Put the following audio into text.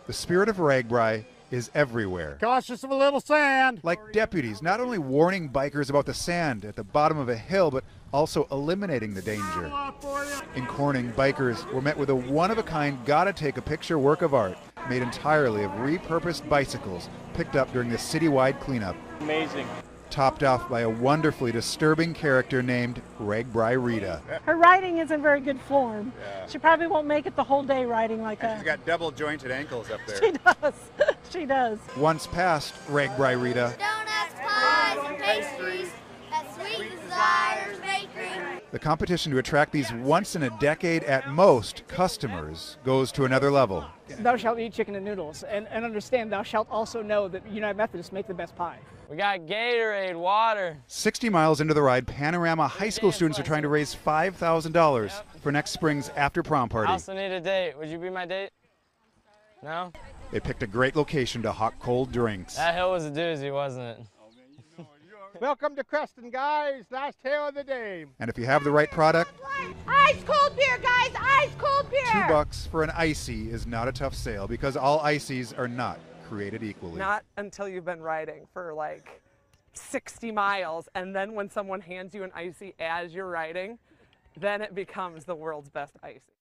The spirit of RAGBRAI is everywhere. Cautious of a little sand. Like deputies, not only warning bikers about the sand at the bottom of a hill, but also eliminating the danger. In Corning, bikers were met with a one-of-a-kind, gotta-take-a-picture work of art made entirely of repurposed bicycles picked up during the citywide cleanup. Amazing. Topped off by a wonderfully disturbing character named RAGBRAI Rita. Her riding is in very good form. Yeah. She probably won't make it the whole day riding like that. She's got double jointed ankles up there. She does. She does. Once past RAGBRAI Rita, Donuts, pies, and pastries at Sweet Desires Bakery. the competition to attract these once-in-a-decade at most customers goes to another level. Thou shalt eat chicken and noodles, and understand thou shalt also know that United Methodists make the best pie. We got Gatorade, water. 60 miles into the ride, Panorama high school students are trying to raise $5,000 for next spring's after-prom I party. also need a date. Would you be my date? No? They picked a great location to hawk cold drinks. That hill was a doozy, wasn't it? Welcome to Creston, guys. Last tale of the day. And if you have the right product, Ice cold beer, guys! Ice cold beer! $2 for an icy is not a tough sale because all ices are not created equally. Not until you've been riding for like 60 miles, and then when someone hands you an icy as you're riding, then it becomes the world's best icy.